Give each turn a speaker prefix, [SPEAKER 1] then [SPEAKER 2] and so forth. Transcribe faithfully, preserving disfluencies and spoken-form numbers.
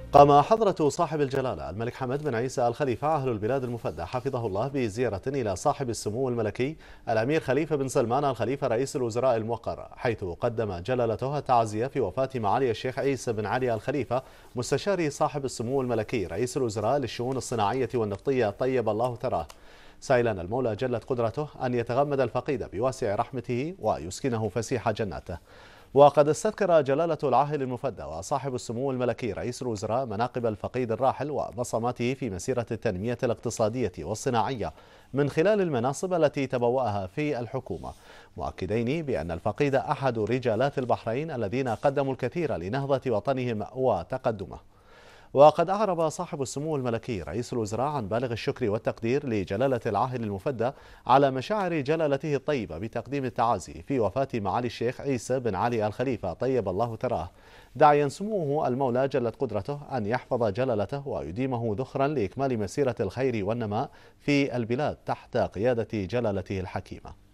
[SPEAKER 1] قام حضرة صاحب الجلالة الملك حمد بن عيسى آل خليفة أهل البلاد المفدى حفظه الله بزيارة إلى صاحب السمو الملكي الأمير خليفة بن سلمان آل خليفة رئيس الوزراء الموقر، حيث قدم جلالته التعزية في وفاة معالي الشيخ عيسى بن علي آل خليفة مستشاري صاحب السمو الملكي رئيس الوزراء للشؤون الصناعية والنفطية طيب الله ثراه، سائلا المولى جلت قدرته أن يتغمد الفقيد بواسع رحمته ويسكنه فسيح جناته. وقد استذكر جلالة العاهل المفدى وصاحب السمو الملكي رئيس الوزراء مناقب الفقيد الراحل وبصماته في مسيرة التنمية الاقتصادية والصناعية من خلال المناصب التي تبوأها في الحكومة، مؤكدين بأن الفقيد أحد رجالات البحرين الذين قدموا الكثير لنهضة وطنهم وتقدمه. وقد أعرب صاحب السمو الملكي رئيس الوزراء عن بالغ الشكر والتقدير لجلالة العاهل المفدى على مشاعر جلالته الطيبة بتقديم التعازي في وفاة معالي الشيخ عيسى بن علي آل خليفة طيب الله ثراه، داعيا سموه المولى جلت قدرته أن يحفظ جلالته ويديمه ذخرا لإكمال مسيرة الخير والنماء في البلاد تحت قيادة جلالته الحكيمة.